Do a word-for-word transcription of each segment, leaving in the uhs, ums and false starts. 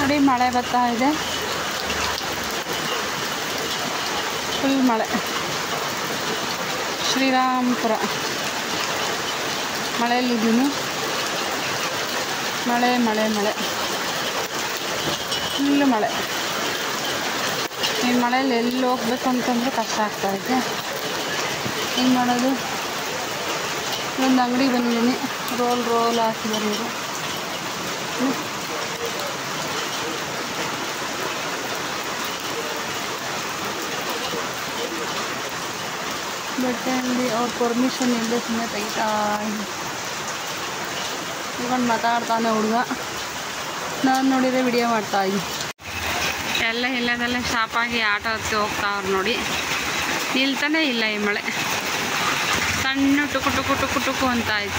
ನೋಡಿ ಮಳೆ ಬರ್ತಾ ಇದೆ, ಫುಲ್ ಮಳೆ. ಶ್ರೀರಾಮಪುರ ಮಳೆಯಲ್ಲಿದ್ದೀನಿ. ಮಳೆ ಮಳೆ ಮಳೆ ಫುಲ್ಲು ಮಳೆ. ಈ ಮಳೆಯಲ್ಲಿ ಎಲ್ಲಿ ಹೋಗ್ಬೇಕು ಅಂತಂದ್ರೆ ಕಷ್ಟ ಆಗ್ತಾಯಿದೆ. ಏನು ಮಾಡೋದು? ಒಂದು ಅಂಗಡಿ ಬಂದಿದ್ದೀನಿ, ರೋಲ್ ರೋಲ್ ಹಾಕಿದ್ದಾರೆ ಇವರು. ಬಟ್ಟೆ ಅಂಗಡಿ ಅವ್ರ ಪರ್ಮಿಷನ್ ಇಲ್ಲದೆ ಸುಮ್ಮನೆ ತೆಗಿತಾ ಇದ್ದೀನಿ. ಇವಾಗ ಮಾತಾಡ್ತಾನೆ ಹುಡುಗ, ನಾನು ನೋಡಿದರೆ ವಿಡಿಯೋ ಮಾಡ್ತಾಯಿದ್ದೀನಿ. ಎಲ್ಲ ಇಲ್ಲದಲ್ಲೇ ಶಾಪಾಗಿ ಆಟೋ ಹತ್ತಿ ಹೋಗ್ತಾವ್ರು ನೋಡಿ. ನಿಲ್ತಾನೆ ಇಲ್ಲ ಈ ಮಳೆ. ಸಣ್ಣ ಟುಕು ಟುಕು ಟುಕು ಟುಕು ಅಂತ ಆಯ್ತು.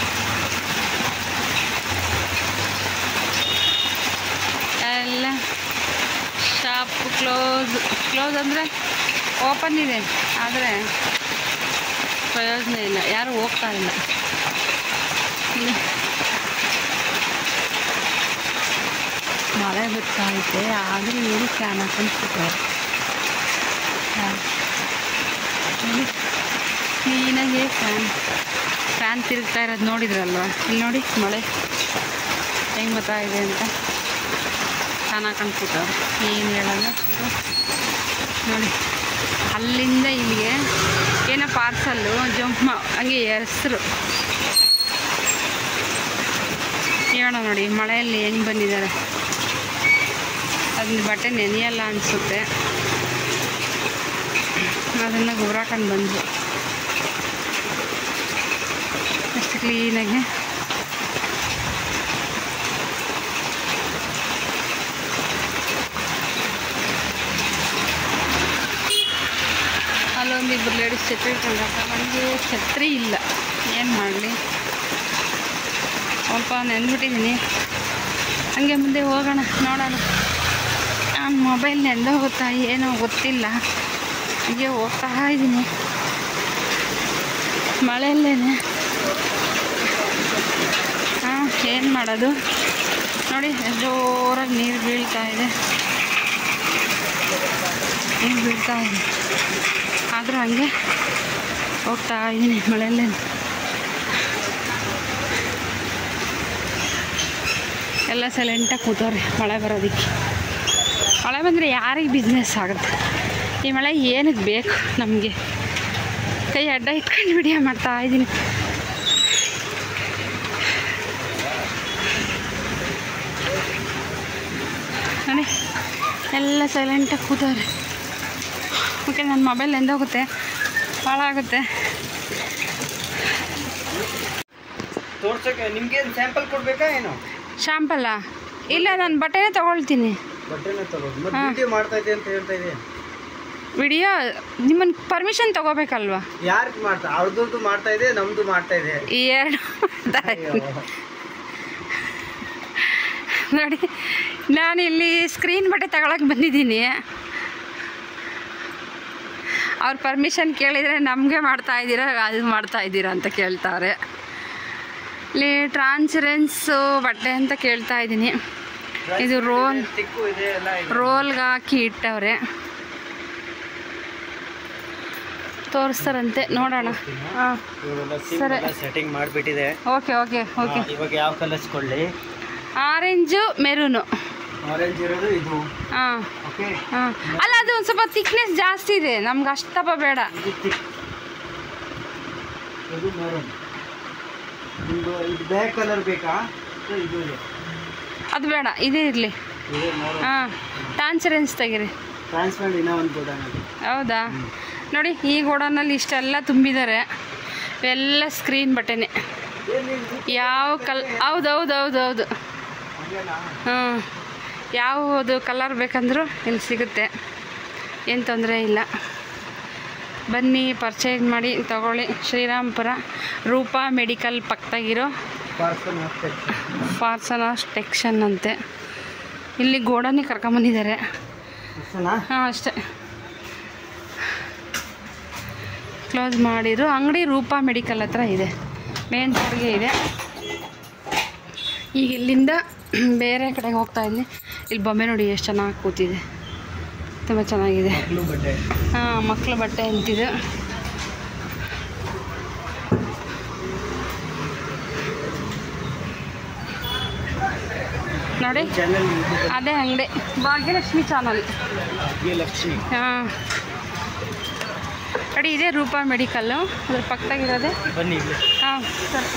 ಎಲ್ಲ ಶಾಪ್ ಕ್ಲೋಸ್ ಕ್ಲೋಸ್ ಅಂದರೆ ಓಪನ್ ಇದೆ, ಆದರೆ ಪ್ರಯೋಜನ ಇಲ್ಲ, ಯಾರು ಹೋಗ್ತಾ ಇಲ್ಲ. ಮಳೆ ಬರ್ತಾ ಐತೆ, ಆದರೂ ಇವರು ಫ್ಯಾನ್ ಹಾಕೊಂಡು ಕೂತವ್ರೆ. ಕ್ಲೀನಾಗಿ ಫ್ಯಾನ್ ಫ್ಯಾನ್ ತಿರುಗ್ತಾ ಇರೋದು ನೋಡಿದ್ರಲ್ವ? ಇಲ್ಲಿ ನೋಡಿ ಮಳೆ ಹೆಂಗೆ ಬರ್ತಾ ಇದೆ ಅಂತ. ಫ್ಯಾನ್ ಹಾಕೊಂಡು ಕೂತವ್ರೆ. ಏನು ಹೇಳಲ್ಲ ನೋಡಿ. ಅಲ್ಲಿಂದ ಇಲ್ಲಿಗೆ ಏನೋ ಪಾರ್ಸಲ್ಲು ಜಂಪ್ ಮಾ ಹಂಗೆ ಹೆಸರು ಹೇಳೋಣ ನೋಡಿ. ಮಳೆಯಲ್ಲಿ ಹೆಂಗೆ ಬಂದಿದ್ದಾರೆ. ಅದನ್ನ ಬಟ್ಟೆ ನೆನೆಯಲ್ಲ ಅನಿಸುತ್ತೆ, ಅದನ್ನು ಗುರಾಕೊಂಡು ಬಂದು ಅಷ್ಟು ಕ್ಲೀನಾಗಿ. ಅಲ್ಲೊಂದಿಬ್ಬರು ಲೇಡೀಸ್ ಛತ್ರಿ ಇಟ್ಕೊಂಡಾಗ ನನಗೆ ಛತ್ರಿ ಇಲ್ಲ, ಏನು ಮಾಡಲಿ? ಸ್ವಲ್ಪ ನೆನ್ಬಿಟ್ಟಿದ್ದೀನಿ. ಹಂಗೆ ಮುಂದೆ ಹೋಗೋಣ, ನೋಡೋಣ. ನಾನು ಮೊಬೈಲ್ ನೆಂದೋಗುತ್ತಾ ಏನೋ ಗೊತ್ತಿಲ್ಲ, ಹೀಗೆ ಹೋಗ್ತಾ ಇದ್ದೀನಿ ಮಳೆಯಲ್ಲೇ. ಹಾಂ, ಏನು ಮಾಡೋದು ನೋಡಿ. ಜೋರಾಗಿ ನೀರು ಬೀಳ್ತಾ ಇದೆ, ನೀರು ಬೀಳ್ತಾ ಇದೆ, ಆದರೂ ಹಂಗೆ ಹೋಗ್ತಾ ಇದ್ದೀನಿ ಮಳೆಯಲ್ಲೇ. ಎಲ್ಲ ಸೈಲೆಂಟಾಗಿ ಕೂತವ್ರೆ ಮಳೆ ಬರೋದಕ್ಕೆ. ಮಳೆ ಬಂದರೆ ಯಾರಿಗೆ ಬಿಸ್ನೆಸ್ ಆಗುತ್ತೆ? ಈ ಮಳೆ ಏನಕ್ಕೆ ಬೇಕು ನಮಗೆ? ಕೈ ಅಡ್ಡ ಇಟ್ಕೊಂಡು ವಿಡಿಯೋ ಮಾಡ್ತಾ ಇದ್ದೀನಿ. ನೋಡಿ ಎಲ್ಲ ಸೈಲೆಂಟಾಗಿ ಕೂತವ್ರೆ. ಓಕೆ, ನನ್ನ ಮೊಬೈಲ್ ಎಂದೋಗುತ್ತೆ, ಹಾಳಾಗುತ್ತೆ. ತೋರ್ಸಕ್ಕೆ ನಿಮಗೆ ಸ್ಯಾಂಪಲ್ ಕೊಡಬೇಕಾ ಏನು? ಶಾಂಪಲ್ಲ? ಇಲ್ಲ, ನಾನು ಬಟ್ಟೆನೇ ತೊಗೊಳ್ತೀನಿ. ಬಟ್ಟೆನೇ ತಗೊಳ್ಳಿ. ಮತ್ತೆ ವಿಡಿಯೋ ಮಾಡ್ತಾ ಇದ್ದೆ ಅಂತ ಹೇಳ್ತಾ ಇದೆ. ವಿಡಿಯೋ ನಿಮ್ಮನ್ನು ಪರ್ಮಿಷನ್ ತೊಗೋಬೇಕಲ್ವಾ? ಯಾರಿಗೆ ಮಾಡ್ತಾ? ಅವ್ರದ್ದು ಮಾಡ್ತಾ ಇದೆ, ನಮ್ಮದು ಮಾಡ್ತಾ ಇದೆ. ಈ ಎರಡು ನೋಡಿ, ನಾನು ಇಲ್ಲಿ ಸ್ಕ್ರೀನ್ ಬಟ್ಟೆ ತಗೊಳಕ್ಕೆ ಬಂದಿದ್ದೀನಿ. ಅವ್ರ ಪರ್ಮಿಷನ್ ಕೇಳಿದರೆ ನಮಗೆ ಮಾಡ್ತಾ ಇದ್ದೀರಾ, ಅದು ಮಾಡ್ತಾ ಇದ್ದೀರಾ ಅಂತ ಕೇಳ್ತಾರೆ. ಇಲ್ಲಿ ಟ್ರಾನ್ಸ್ಪರೆನ್ಸು ಬಟ್ಟೆ ಅಂತ ಕೇಳ್ತಾ ಇದ್ದೀನಿ. ಇದು ರೋಲ್ ರೋಲ್ಗೆ ಹಾಕಿ ಇಟ್ಟವ್ರೆ, ತೋರಿಸ್ತಾರಂತೆ, ನೋಡೋಣ. ಹಾಂ, ಸರಿ, ಸೆಟ್ಟಿಂಗ್ ಮಾಡಿಬಿಟ್ಟಿದೆ. Okay okay okay. ಇವಾಗ ಯಾವ ಕಲರ್ಸ್ ಕೊಡಲಿ? Orange, maroon. ಆರೆಂಜ್ ಇರೋದು ಇದು. ಹಾಂ ಓಕೆ. ಹಾಂ, ಅಲ್ಲ ಅದು ಒಂದು ಸ್ವಲ್ಪ ಥಿಕ್ನೆಸ್ ಜಾಸ್ತಿ ಇದೆ, ನಮ್ಗೆ ಅಷ್ಟು ದಪ್ಪ ಬೇಡ. ಇದು ಮೆರೂನ್. ನಿಮ್ಮದು ಇದು ಬ್ಲ್ಯಾಕ್ ಕಲರ್ ಬೇಕಾ? ಇದು ಇದೆ, ಅದು ಬೇಡ, ಇದೇ ಇರಲಿ. ಹಾಂ, ಟ್ರಾನ್ಸ್ಪರೆನ್ಸ್ ತೆಗೀರಿ. ಟ್ರಾನ್ಸ್ಪರೆಂಟ್ ಇನ್ನೂ ಒಂದು ಗೋಡನ್. ಹೌದಾ? ನೋಡಿ, ಈ ಗೋಡನಲ್ಲಿ ಇಷ್ಟೆಲ್ಲ ತುಂಬಿದ್ದಾರೆ, ಎಲ್ಲ ಸ್ಕ್ರೀನ್ ಬಟ್ಟೆನೇ. ಯಾವ ಕಲ್ ಹೌದು ಹೌದು ಹೌದು ಹೌದು ಹಾಂ, ಯಾವುದು ಕಲರ್ ಬೇಕಂದ್ರೂ ಇಲ್ಲಿ ಸಿಗುತ್ತೆ, ಏನು ತೊಂದರೆ ಇಲ್ಲ. ಬನ್ನಿ, ಪರ್ಚೇಸ್ ಮಾಡಿ ತಗೊಳ್ಳಿ. ಶ್ರೀರಾಮಪುರ ರೂಪಾ ಮೆಡಿಕಲ್ ಪಕ್ಕದಾಗಿರೋ ಫಾರ್ಸನಾ ಟೆಕ್ಷನ್ ಅಂತೆ. ಇಲ್ಲಿ ಗೋಡನಿಗೆ ಕರ್ಕೊಂಬಂದಿದ್ದಾರೆ. ಹಾಂ, ಅಷ್ಟೇ. ಕ್ಲೋಸ್ ಮಾಡಿರೋ ಅಂಗಡಿ ರೂಪಾ ಮೆಡಿಕಲ್ ಹತ್ರ ಇದೆ, ಮೇನ್ ರೋಡ್ಗೆ ಇದೆ. ಈಗ ಇಲ್ಲಿಂದ ಬೇರೆ ಕಡೆಗೆ ಹೋಗ್ತಾ ಇದ್ದೀನಿ. ಇಲ್ಲಿ ಬೊಂಬೆ ನೋಡಿ ಎಷ್ಟು ಚೆನ್ನಾಗಿ ಕೂತಿದೆ, ತುಂಬ ಚೆನ್ನಾಗಿದೆ. ಹಾಂ, ಮಕ್ಕಳು ಬಟ್ಟೆ ಅಂತಿದೆ. ನೋಡಿ ಅದೇ ಅಂಗಡಿ ಭಾಗ್ಯಲಕ್ಷ್ಮಿ ಚಾನಲ್. ಹಾಂ ನೋಡಿ, ಇದೇ ರೂಪಾ ಮೆಡಿಕಲ್ಲು, ಅದ್ರ ಪಕ್ಕದಾಗಿರೋದೆ. ಹಾಂ ಸರಿ,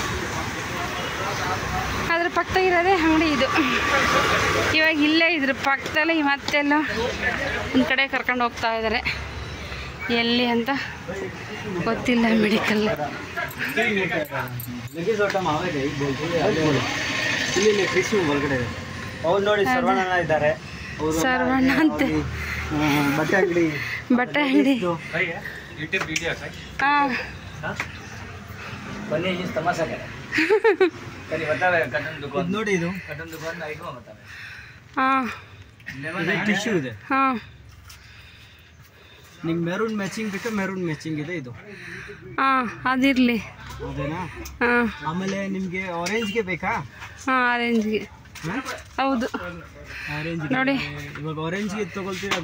ಅದ್ರ ಪಕ್ಕದಾಗಿರೋದೇ ಅಂಗಡಿ ಇದು. ಇವಾಗ ಇಲ್ಲೇ ಇದ್ರ ಪಕ್ಕದಲ್ಲೇ ಮತ್ತೆಲ್ಲ ಒಂದು ಕಡೆ ಕರ್ಕೊಂಡು ಹೋಗ್ತಾ ಇದ್ದಾರೆ. ಎಲ್ಲಿ ಅಂತ ಗೊತ್ತಿಲ್ಲ. ಮೆಡಿಕಲ್ ಸರ್ವಣ್ಣ ಅಂತೆ ಬಟ್ಟೆ ಅಂಗಡಿ. ಬಟ್ಟೆ ಅಂಗಡಿ. ಹಾಂ ನೋಡಿ, ಇದು ಹಾಂ ಟಿಶ್ಯೂ ಇದೆ. ಹಾಂ, ನಿಂಗೆ ಮೆರೂನ್ ಮ್ಯಾಚಿಂಗ್ ಬೇಕಾ? ಮೆರೂನ್ ಮ್ಯಾಚಿಂಗ್ ಇದೆ ಇದು. ಹಾಂ ಅದಿರಲಿ. ಅದೇನಾ? ಹಾಂ, ಆಮೇಲೆ ನಿಮಗೆ ಆರೆಂಜ್ಗೆ ಬೇಕಾ? ಹಾಂ ಆರೆಂಜ್ಗೆ. ಹೌದು ನೋಡಿ, ಇವಾಗ ಆರೆಂಜ್ಗೆ ತಗೊಳ್ತೀರಾ?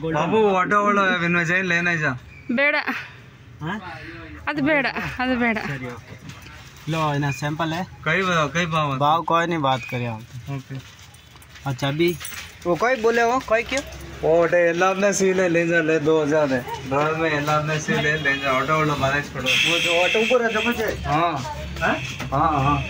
ಬೇಡ, ಅದು ಬೇಡ, ಅದು ಬೇಡ. लो ना सैंपल है, कई बताओ, कई भाव भाव कोई नहीं बात करे आप. ओके. अच्छा अभी वो कोई बोले हो कोई क्यों? वो ऑटो ಎಲ್ಲ अपने सीले ले जा ले दो हज़ार है घर में ಎಲ್ಲ अपने सीले ले जा ऑटो वाला मैनेज करो. वो जो ऑटो ऊपर है समझे? हां हां हां हां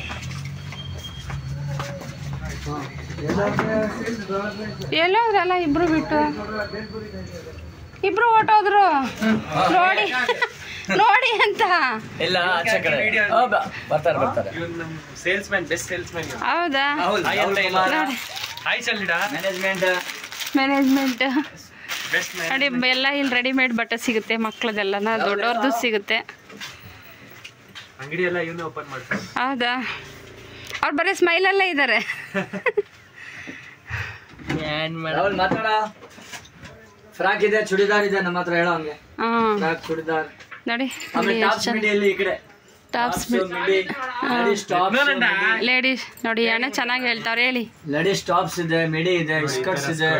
ಎಲ್ಲೋದ್ರಲ್ಲ ಇಬ್ರು ಬಿಟ್ಟು, ಇಬ್ರು ಹೊಟ್ಟೋದ್ರು. ನೋಡಿ ನೋಡಿ ಅಂತ ಎಲ್ಲ ಆಚೆ ಕಡೆ ಬರ್ತಾರೆ ಬರ್ತಾರೆ. Salesman, best salesman. ಹೌದಾ? ಹಾಯ್ ಚಲ್ಲಿಡ ಮ್ಯಾನೇಜ್ಮೆಂಟ್ ಮ್ಯಾನೇಜ್ಮೆಂಟ್ ನೋಡಿ, ಎಲ್ಲ ಇಲ್ಲಿ ರೆಡಿಮೇಡ್ ಬಟ್ಟೆ ಸಿಗುತ್ತೆ, ಮಕ್ಕಳದೆಲ್ಲನ, ದೊಡ್ಡವ್ರದ್ದು ಸಿಗುತ್ತೆ. ಅಂಗಡಿ ಎಲ್ಲ ಇವನೇ ಓಪನ್ ಮಾಡ್ತಾರೆ. ಹೌದಾ? ಅವ್ರು ಬರೀ ಸ್ಮೈಲಲ್ಲೇ ಇದ್ದಾರೆ. ಮಾತಾಡ. ಫ್ರಾಕ್ ಇದೆ, ಚೂಡಿದಾರ್ ಇದೆ ನಮ್ಮ ಹತ್ರ, ಹೇಳೋ ಹಂಗೆ. ಹಾಂ ಫ್ರಾಕ್, ಚೂಡಿದಾರ್ ನೋಡಿ. ಟಾಪ್ಸ್ ಲೇಡೀಸ್ ನೋಡಿ, ಅಣ್ಣ ಚೆನ್ನಾಗಿ ಹೇಳ್ತಾವ್ರೆ. ಹೇಳಿ. ಲೇಡೀಸ್ ಟಾಪ್ಸ್ ಇದೆ, ಮಿಡಿ ಇದೆ, ಸ್ಕರ್ಟ್ಸ್ ಇದೆ.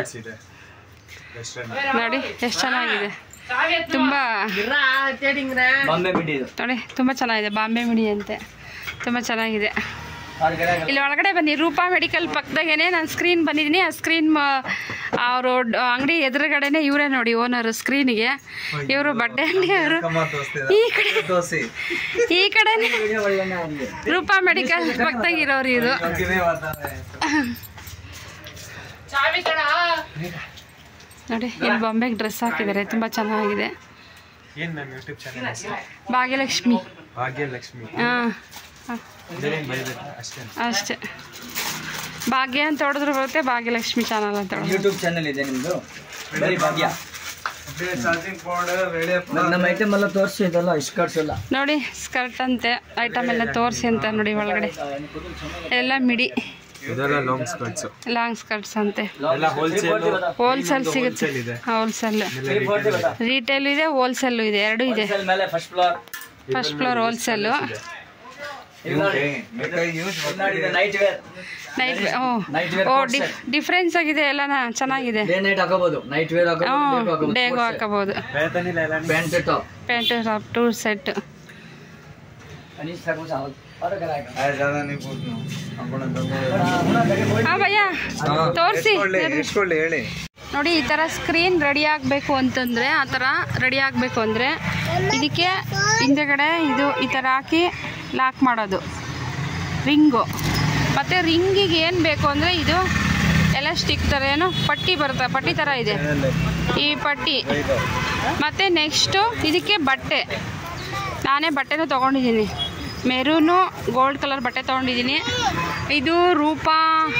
ನೋಡಿ ಎಷ್ಟು ಚೆನ್ನಾಗಿದೆ, ತುಂಬಾ ಬಾಂಬೆ ಮಿಡಿ ಇದು ನೋಡಿ, ತುಂಬಾ ಚೆನ್ನಾಗಿದೆ. ಬಾಂಬೆ ಮಿಡಿ ಅಂತೆ, ತುಂಬಾ ಚೆನ್ನಾಗಿದೆ. ಇಲ್ಲಿ ಒಳಗಡೆ ಬನ್ನಿ. ರೂಪಾ ಮೆಡಿಕಲ್ ಪಕ್ಕದಾಗೇನೆ ನಾನು ಸ್ಕ್ರೀನ್ ಬಂದಿದ್ದೀನಿ. ಆ ಸ್ಕ್ರೀನ್ ಅವರು ಅಂಗಡಿ ಎದುರುಗಡೆನೆ ಇವರೇ ನೋಡಿ ಓನರು ಸ್ಕ್ರೀನಿಗೆ. ಇವರು ಬಟ್ಟೆ ಅಂಗಡಿ ಅವರು. ಈ ಕಡೆ ಈ ಕಡೆ ರೂಪಾ ಮೆಡಿಕಲ್ ಪಕ್ಕದಾಗಿರೋರು ಇದು. ನೋಡಿ, ಇಲ್ಲಿ ಬೊಂಬೆಗೆ ಡ್ರೆಸ್ ಹಾಕಿದ್ದಾರೆ, ತುಂಬಾ ಚೆನ್ನಾಗಿದೆ. ಭಾಗ್ಯಲಕ್ಷ್ಮಿ. ಭಾಗ್ಯಲಕ್ಷ್ಮಿ. ಹಾಂ ಅಷ್ಟೇ. ಭಾಗ್ಯ ಅಂತ ಹೊಡೆದ್ರು ಬರುತ್ತೆ, ಭಾಗ್ಯಲಕ್ಷ್ಮಿ ಚಾನಲ್ ಅಂತ ಹೊಡೆದ್ರು. ಯೂಟ್ಯೂಬ್ ಚಾನಲ್ ಇದೆ ನಿಮ್ಮದು, ಬರೀ ಭಾಗ್ಯ. ನಮ್ಮ ಐಟಮ್ ಎಲ್ಲ ತೋರಿಸಿ, ಇದೆಲ್ಲ ಸ್ಕರ್ಟ್ಸ್ ಎಲ್ಲ ನೋಡಿ, ಸ್ಕರ್ಟ್ ಅಂತೆ ಐಟಮ್ ಎಲ್ಲ ತೋರಿಸಿ ಅಂತ ನೋಡಿ. ಒಳಗಡೆ ಎಲ್ಲ midi, long skirts, long skirts ಅಂತೆ. ಹೋಲ್ಸೇಲ್ ಸಿಗುತ್ತೆ, ಹೋಲ್ಸೇಲ್ ರೀಟೇಲ್ ಇದೆ, ಹೋಲ್ಸೇಲ್ ಇದೆ, ಎರಡು ಇದೆ. First floor first floor wholesale. Night wear, night ಓ ಡಿಫ್ರೆನ್ಸ್ ಆಗಿದೆ, ಎಲ್ಲ ಚೆನ್ನಾಗಿದೆ. ನೈಟ್ ಹಾಕೋಬಹುದು, ನೈಟ್ ವೇರ್ ಹಾಕೋಬಹುದು, ಡೇಗೂ ಹಾಕೋಬಹುದು. Pant top, pant top two set. ಹಾ ಭಯ್ಯ ತೋರಿಸಿ ನೋಡಿ. ಈ ಥರ ಸ್ಕ್ರೀನ್ ರೆಡಿ ಆಗಬೇಕು ಅಂತಂದರೆ, ಆ ಥರ ರೆಡಿ ಆಗಬೇಕು ಅಂದರೆ ಇದಕ್ಕೆ ಹಿಂದೆಗಡೆ ಇದು ಈ ಥರ ಹಾಕಿ ಲಾಕ್ ಮಾಡೋದು ರಿಂಗು. ಮತ್ತು ರಿಂಗಿಗೆ ಏನು ಬೇಕು ಅಂದರೆ ಇದು ಎಲ್ಲ ಸ್ಟಿಕ್ ಥರ ಏನೋ ಪಟ್ಟಿ ಬರುತ್ತೆ, ಪಟ್ಟಿ ಥರ ಇದೆ ಈ ಪಟ್ಟಿ. ಮತ್ತು ನೆಕ್ಸ್ಟು ಇದಕ್ಕೆ ಬಟ್ಟೆ, ನಾನೇ ಬಟ್ಟೆನೂ ತೊಗೊಂಡಿದ್ದೀನಿ, ಮೆರೂನು ಗೋಲ್ಡ್ ಕಲರ್ ಬಟ್ಟೆ ತೊಗೊಂಡಿದ್ದೀನಿ. ಇದು ರೂಪಾ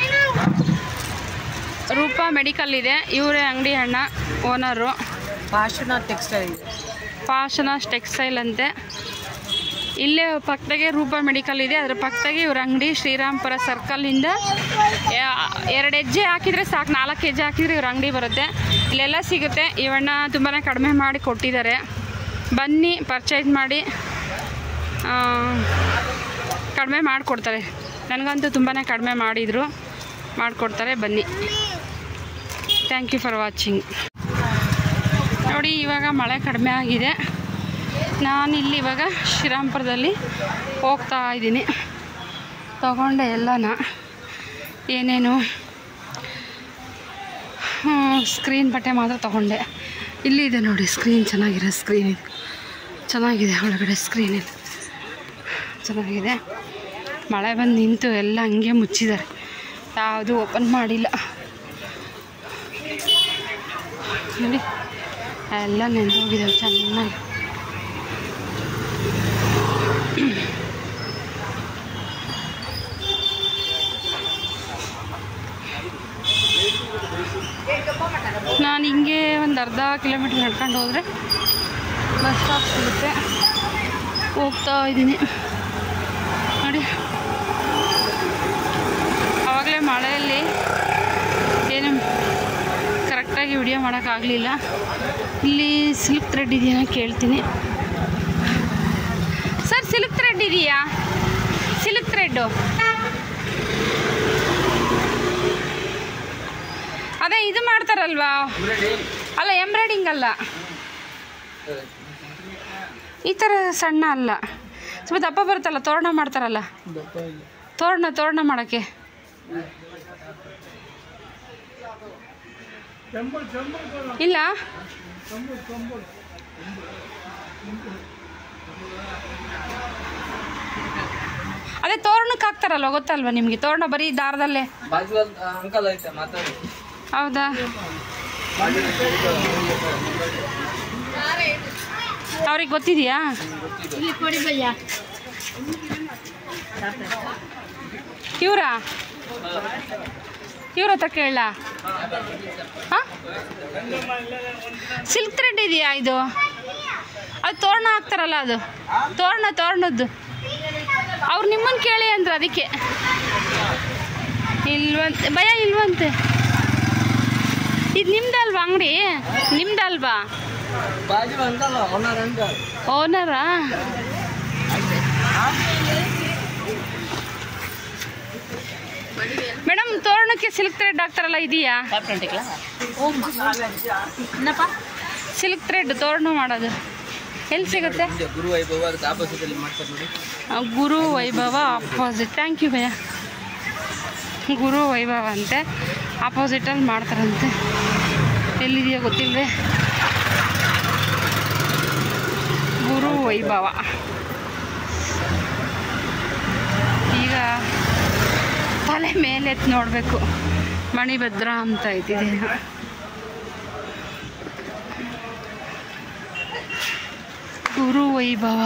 ರೂಪಾ ಮೆಡಿಕಲ್ ಇದೆ, ಇವರೇ ಅಂಗಡಿ ಅಣ್ಣ ಓನರು. ಪಾಶನ ಟೆಕ್ಸ್ಟೈಲ್, ಪಾಶನ ಟೆಕ್ಸ್ಟೈಲ್ ಅಂತೆ. ಇಲ್ಲೇ ಪಕ್ಕದಾಗೆ ರೂಪಾ ಮೆಡಿಕಲ್ ಇದೆ, ಅದ್ರ ಪಕ್ಕದಾಗೆ ಇವ್ರ ಅಂಗಡಿ. ಶ್ರೀರಾಮ್ಪುರ ಸರ್ಕಲಿಂದ ಎರಡು ಹೆಜ್ಜೆ ಹಾಕಿದರೆ ಸಾಕು, ನಾಲ್ಕು ಹೆಜ್ಜೆ ಹಾಕಿದರೆ ಇವ್ರ ಅಂಗಡಿ ಬರುತ್ತೆ. ಇಲ್ಲೆಲ್ಲ ಸಿಗುತ್ತೆ. ಇವಣ್ಣ ತುಂಬಾ ಕಡಿಮೆ ಮಾಡಿ ಕೊಟ್ಟಿದ್ದಾರೆ. ಬನ್ನಿ, ಪರ್ಚೇಸ್ ಮಾಡಿ, ಕಡಿಮೆ ಮಾಡಿಕೊಡ್ತಾರೆ. ನನಗಂತೂ ತುಂಬಾ ಕಡಿಮೆ ಮಾಡಿದರು, ಮಾಡಿಕೊಡ್ತಾರೆ. ಬನ್ನಿ. Thank you for watching. ನೋಡಿ ಇವಾಗ ಮಳೆ ಕಡಿಮೆ ಆಗಿದೆ. ನಾನಿಲ್ಲಿ ಇವಾಗ ಶ್ರೀರಾಮ್ಪುರದಲ್ಲಿ ಹೋಗ್ತಾ ಇದ್ದೀನಿ. ತಗೊಂಡೆ ಎಲ್ಲನ, ಏನೇನು ಸ್ಕ್ರೀನ್ ಬಟ್ಟೆ ಮಾತ್ರ ತೊಗೊಂಡೆ. ಇಲ್ಲಿದೆ ನೋಡಿ ಸ್ಕ್ರೀನ್, ಚೆನ್ನಾಗಿರೋ ಸ್ಕ್ರೀನ್ ಇದು, ಚೆನ್ನಾಗಿದೆ. ಒಳಗಡೆ ಸ್ಕ್ರೀನ್ ಇದು ಚೆನ್ನಾಗಿದೆ. ಮಳೆ ಬಂದು ನಿಂತು ಎಲ್ಲ ಹಂಗೆ ಮುಚ್ಚಿದ್ದಾರೆ, ಯಾವುದು ಓಪನ್ ಮಾಡಿಲ್ಲ ನೋಡಿ. ಎಲ್ಲ ನೆಂದೋಗಿದ್ದಾವೆ ಚೆನ್ನಾಗಿ. ನಾನು ಹಿಂಗೆ ಒಂದು ಅರ್ಧ ಕಿಲೋಮೀಟ್ರ್ ನಡ್ಕೊಂಡು ಹೋದರೆ ಬಸ್ ಸ್ಟಾಪ್ ಸಿಗುತ್ತೆ. ಹೋಗ್ತಾ ಇದ್ದೀನಿ ನೋಡಿ. ಆವಾಗಲೇ ಮಳೆಯಲ್ಲಿ ಏನು ಕರೆಕ್ಟಾಗಿ ವಿಡಿಯೋ ಮಾಡೋಕ್ಕಾಗಲಿಲ್ಲ. ಇಲ್ಲಿ ಸಿಲ್ಕ್ ಥ್ರೆಡ್ ಇದೆಯಾ ಕೇಳ್ತೀನಿ. ಸರ್ ಸಿಲ್ಕ್ ಥ್ರೆಡ್ ಇದೆಯಾ? ಸಿಲ್ಕ್ ಥ್ರೆಡ್ಡು ಅದೇ ಇದು ಮಾಡ್ತಾರಲ್ವಾ? ಅಲ್ಲ, ಎಂಬ್ರಾಯ್ಡಿಂಗ್ ಅಲ್ಲ, ಈ ಥರ ಸಣ್ಣ ಅಲ್ಲ, ಸ್ವಲ್ಪ ದಪ್ಪ ಬರುತ್ತಲ್ಲ, ತೋರಣ ಮಾಡ್ತಾರಲ್ಲ, ತೋರಣ ತೋರಣ ಮಾಡೋಕ್ಕೆ. ಇಲ್ಲ ಅದೇ ತೋರಣಕ್ಕೆ ಹಾಕ್ತಾರಲ್ವ, ಗೊತ್ತಲ್ವ ನಿಮಗೆ? ತೋರಣ ಬರೀ ದಾರದಲ್ಲೇ. ಹೌದಾ? ಅವ್ರಿಗೆ ಗೊತ್ತಿದೆಯಾ? ಇವರಾ ಇವ್ರ ಹತ್ರ ಕೇಳ. ಹಾಂ, ಸಿಲ್ಕ್ ಥ್ರೆಡ್ ಇದೆಯಾ ಇದು? ಅದು ತೋರಣ ಹಾಕ್ತಾರಲ್ಲ, ಅದು ತೋರಣ, ತೋರಣದ್ದು. ಅವ್ರು ನಿಮ್ಮನ್ನು ಕೇಳಿ ಅಂದ್ರೆ ಅದಕ್ಕೆ. ಇಲ್ವಂತೆ ಭಯ, ಇಲ್ವಂತೆ. ಇದು ನಿಮ್ದಲ್ವಾ ಅಂಗಡಿ? ನಿಮ್ದಲ್ವಾ? ಓನರಾ? ಮೇಡಮ್, ತೋರಣಕ್ಕೆ ಸಿಲ್ಕ್ ಥ್ರೆಡ್ ಹಾಕ್ತಾರಲ್ಲ, ಇದೆಯಾ? ಸಿಲ್ಕ್ ಥ್ರೆಡ್ ತೋರಣ ಮಾಡೋದು ಎಲ್ಲಿ ಸಿಗುತ್ತೆ? Guru Vaibhava opposite. Thank you ಭಯ್ಯ. ಗುರು ವೈಭವ ಅಂತೆ, ಆಪೋಸಿಟಲ್ಲಿ ಮಾಡ್ತಾರಂತೆ. ಎಲ್ಲಿದೆಯೋ ಗೊತ್ತಿಲ್ಲದೆ. ಗುರು ವೈಭವ. ಈಗ ತಲೆ ಮೇಲೆತ್ತು ನೋಡಬೇಕು. ಮಣಿಭದ್ರ ಅಂತ ಇದ್ದಿದೆ. ಗುರು ವೈಭವ.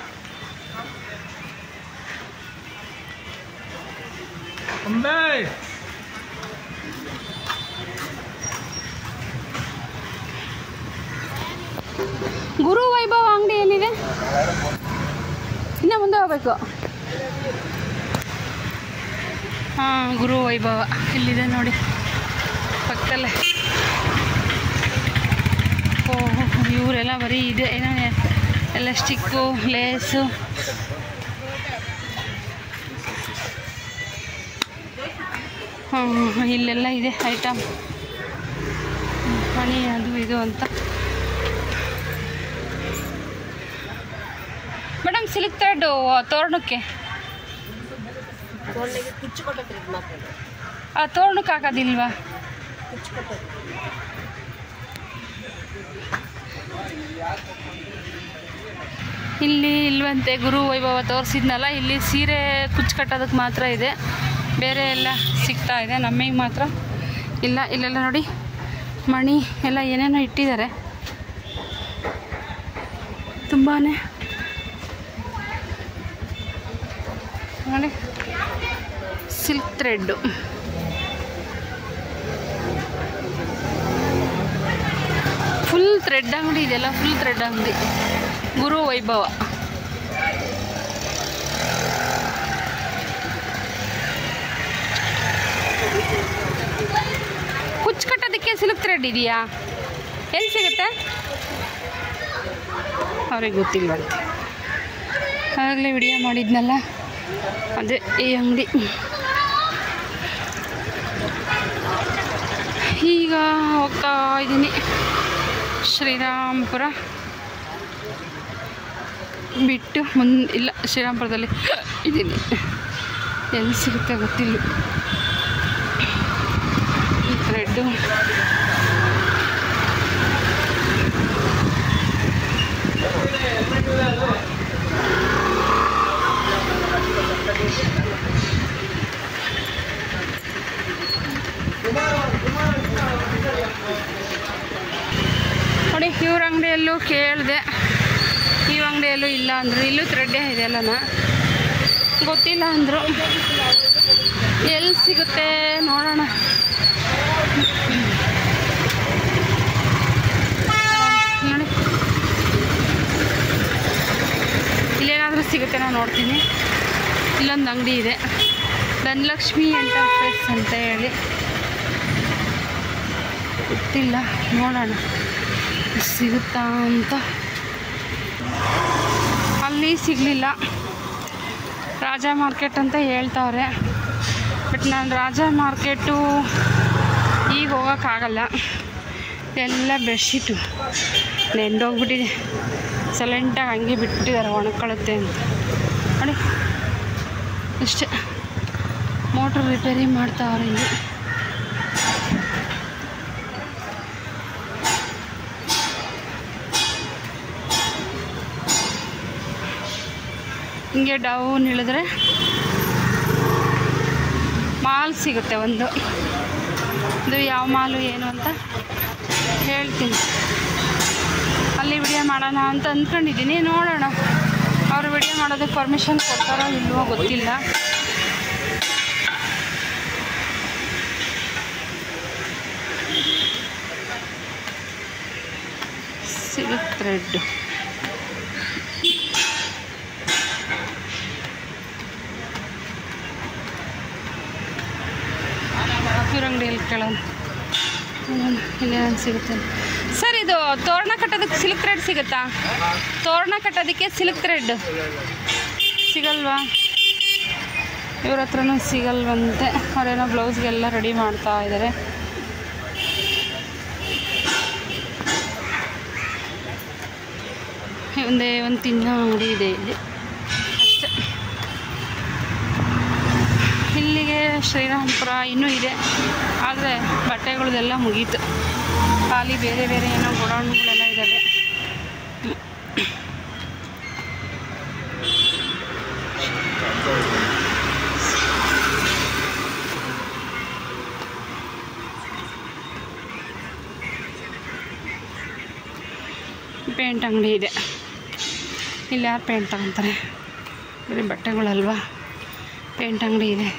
ಗುರು ವೈಭವ ಅಂಗಡಿ ಎಲ್ಲಿದೆ? ಇನ್ನು ಮುಂದೆ ಹೋಗ್ಬೇಕು. ಹಾಂ, ಗುರು ವೈಭವ ಇಲ್ಲಿದೆ ನೋಡಿ, ಪಕ್ಕದಲ್ಲೇ. ಓಹ್, ಇವರೆಲ್ಲ ಬರೀ ಇದೆ ಏನೋ ಎಲ್ಲ ಸ್ಟಿಕ್ಕು, ಲೇಸು. ಹಾಂ, ಇಲ್ಲೆಲ್ಲ ಇದೆ ಐಟಮ್, ಮಣಿ ಅದು ಇದು ಅಂತ. ಮೇಡಮ್, ಸಿಲ್ಕ್ ಥ್ರೆಡ್ ತೋರಣಕ್ಕೆ, ಆ ತೋರಣಕ್ಕೆ ಹಾಕೋದಿಲ್ವಾ? ಇಲ್ಲಿ ಇಲ್ವಂತೆ. ಗುರು ವೈಭವ ತೋರಿಸಿದ್ನಲ್ಲ, ಇಲ್ಲಿ ಸೀರೆ ಕುಚ್ಚು ಕಟ್ಟೋದಕ್ಕೆ ಮಾತ್ರ ಇದೆ, ಬೇರೆ ಎಲ್ಲ ಸಿಗ್ತಾ ಇದೆ, ನಮಗೆ ಮಾತ್ರ ಇಲ್ಲ. ಇಲ್ಲೆಲ್ಲ ನೋಡಿ ಮಣಿ ಎಲ್ಲ ಏನೇನೋ ಇಟ್ಟಿದ್ದಾರೆ, ತುಂಬಾ ನೋಡಿ. ಸಿಲ್ಕ್ ಥ್ರೆಡ್ಡು ಫುಲ್ ಥ್ರೆಡ್ ಅಂಗಡಿ ಇದೆಲ್ಲ, ಫುಲ್ ಥ್ರೆಡ್ ಅಂಗಡಿ. ಗುರು ವೈಭವ. ಕುಚ್ಚು ಕಟ್ಟೋದಕ್ಕೆ ಸಿಲ್ಕ್ ಥ್ರೆಡ್ ಇದೆಯಾ? ಎಲ್ಲಿ ಸಿಗುತ್ತೆ? ಅವ್ರಿಗೆ ಗೊತ್ತಿಲ್ವಂತೆ. ಆಗಲೇ ವಿಡಿಯೋ ಮಾಡಿದ್ನಲ್ಲ, ಅದೇ ಈ ಅಂಗಡಿ. ಈಗ ಹೋಗ್ತಾ ಇದ್ದೀನಿ ಶ್ರೀರಾಮ್ಪುರ ಬಿಟ್ಟು ಮುಂದೆ. ಇಲ್ಲ, ಶ್ರೀರಾಮ್ಪುರದಲ್ಲಿ ಇದ್ದೀನಿ. ಎಲ್ಲಿ ಸಿಗುತ್ತೆ ಗೊತ್ತಿಲ್ಲ. ಈ ಥ್ರೆಡ್ಡು ನೋಡಿ. ಇವ್ರ ಅಂಗಡಿಯಲ್ಲೂ ಕೇಳಿದೆ, ಇವ್ರ ಅಂಗಡಿಯಲ್ಲೂ ಇಲ್ಲ ಅಂದರು. ಇಲ್ಲೂ ಥ್ರೆಡ್ಡೇ ಇದೆ ಅಲ್ಲನ, ಗೊತ್ತಿಲ್ಲ ಅಂದರು. ಎಲ್ಲಿ ಸಿಗುತ್ತೆ ನೋಡೋಣ. ನೋಡಿ, ಇಲ್ಲೇನಾದರೂ ಸಿಗುತ್ತೆ ನಾನು ನೋಡ್ತೀನಿ. ಇಲ್ಲೊಂದು ಅಂಗಡಿ ಇದೆ, ಧನಲಕ್ಷ್ಮಿ ಎಂಟರ್ಪ್ರೈಸ್ ಅಂತ ಹೇಳಿ. ಗೊತ್ತಿಲ್ಲ, ನೋಡೋಣ ಸಿಗುತ್ತಾ ಅಂತ. ಅಲ್ಲಿ ಸಿಗಲಿಲ್ಲ. ರಾಜ ಮಾರ್ಕೆಟ್ ಅಂತ ಹೇಳ್ತಾವ್ರೆ, ಬಟ್ ನಾನು ರಾಜ ಮಾರ್ಕೆಟು ಈಗ ಹೋಗೋಕ್ಕಾಗಲ್ಲ. ಎಲ್ಲ ಬೆಡ್ಶೀಟು ನೆಂದೋಗ್ಬಿಟ್ಟಿದೆ. ಸೈಲೆಂಟಾಗಿ ಹಂಗೆ ಬಿಟ್ಟಿದ್ದಾರೆ ಒಣಕೊಳ್ಳುತ್ತೆ ಅಂತ. ನೋಡಿ ಅಷ್ಟೇ. ಮೋಟ್ರ್ ರಿಪೇರಿ ಮಾಡ್ತಾವ್ರೆ ಇಲ್ಲಿ. ಹಿಂಗೆ ಡೌನ್ ಇಳಿದ್ರೆ ಮಾಲ್ ಸಿಗುತ್ತೆ ಒಂದು. ಇದು ಯಾವ ಮಾಲು ಏನು ಅಂತ ಹೇಳ್ತೀನಿ. ಅಲ್ಲಿ ವಿಡಿಯೋ ಮಾಡೋಣ ಅಂತ ಅಂದ್ಕೊಂಡಿದ್ದೀನಿ. ನೋಡೋಣ ಅವರು ವಿಡಿಯೋ ಮಾಡೋದಕ್ಕೆ ಪರ್ಮಿಷನ್ ಕೊಡ್ತಾರೋ ಇಲ್ವೋ ಗೊತ್ತಿಲ್ಲ. ಸಿಲ್ಕ್ ಥ್ರೆಡ್ ಇವ್ರ ಅಂಗಡಿಯಲ್ಲಿ ಕೇಳೋಣ ಇಲ್ಲೇನು ಸಿಗುತ್ತೆ. ಸರ್, ಇದು ತೋರಣ ಕಟ್ಟೋದಕ್ಕೆ ಸಿಲ್ಕ್ ಥ್ರೆಡ್ ಸಿಗುತ್ತಾ? ತೋರಣ ಕಟ್ಟೋದಕ್ಕೆ ಸಿಲ್ಕ್ ಥ್ರೆಡ್ ಸಿಗಲ್ವಾ? ಇವ್ರ ಹತ್ರನೂ ಸಿಗಲ್ವಂತೆ. ಅವರೇನೋ ಬ್ಲೌಸ್ಗೆಲ್ಲ ರೆಡಿ ಮಾಡ್ತಾ ಇದ್ದಾರೆ. ಒಂದೇ ಒಂದು ತಿನ್ನೋ ಅಂಗಡಿ ಇದೆ ಇಲ್ಲಿ ಅಷ್ಟೇ. ಇಲ್ಲಿಗೆ ಶ್ರೀರಾಮ್ಪುರ ಇನ್ನೂ ಇದೆ, ಆದರೆ ಬಟ್ಟೆಗಳದೆಲ್ಲ ಮುಗೀತು. ಖಾಲಿ ಬೇರೆ ಬೇರೆ ಏನೋ ಗೋಡೌನ್ಗಳೆಲ್ಲ ಇದ್ದಾವೆ. ಪೇಂಟ್ ಅಂಗಡಿ ಇದೆ. ಇಲ್ಲಿ ಯಾರು ಪೇಂಟ್ ತಗೊತಾರೆ? ಬರೀ ಬಟ್ಟೆಗಳಲ್ವಾ. ಪೇಂಟ್ ಅಂಗಡಿ ಇದೆ.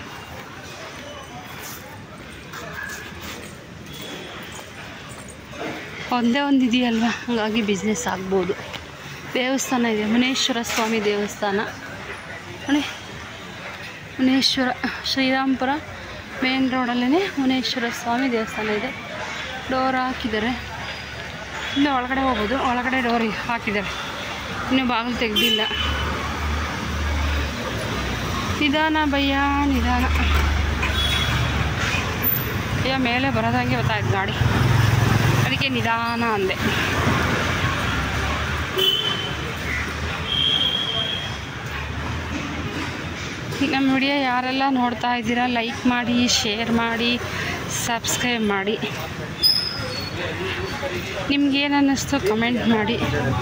ಒಂದೇ ಒಂದು ಇದೆಯಲ್ವ, ಹಾಗಾಗಿ ಬಿಸ್ನೆಸ್ ಆಗ್ಬೋದು. ದೇವಸ್ಥಾನ ಇದೆ, ಮುನೇಶ್ವರ ಸ್ವಾಮಿ ದೇವಸ್ಥಾನ ನೋಡಿ. ಮುನೇಶ್ವರ ಶ್ರೀರಾಮ್ಪುರ ಮೇನ್ ರೋಡಲ್ಲೇ ಮುನೇಶ್ವರ ಸ್ವಾಮಿ ದೇವಸ್ಥಾನ ಇದೆ. ಡೋರ್ ಹಾಕಿದ್ದಾರೆ. ಇನ್ನು ಒಳಗಡೆ ಹೋಗ್ಬೋದು. ಒಳಗಡೆ ಡೋರ್ ಹಾಕಿದ್ದಾರೆ, ಇನ್ನೂ ಬಾಗಿಲು ತೆಗೆದಿಲ್ಲ. ನಿಧಾನ ಭಯ್ಯ, ನಿಧಾನ. ಅಯ್ಯ, ಮೇಲೆ ಬರೋದಂಗೆ ಗೊತ್ತಾಯ್ತು ಗಾಡಿ, ಅದಕ್ಕೆ ನಿಧಾನ ಅಂದೆ. ನಮ್ಮ ವಿಡಿಯೋ ಯಾರೆಲ್ಲ ನೋಡ್ತಾ ಇದ್ದೀರಾ, ಲೈಕ್ ಮಾಡಿ, ಶೇರ್ ಮಾಡಿ, ಸಬ್ಸ್ಕ್ರೈಬ್ ಮಾಡಿ. ನಿಮ್ಗೇನು ಅನ್ನಿಸ್ತು ಕಮೆಂಟ್ ಮಾಡಿ.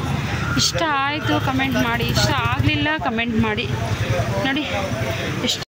ಇಷ್ಟ ಆಯಿತು ಕಮೆಂಟ್ ಮಾಡಿ, ಇಷ್ಟ ಆಗಲಿಲ್ಲ ಕಮೆಂಟ್ ಮಾಡಿ. ನೋಡಿ ಎಷ್ಟು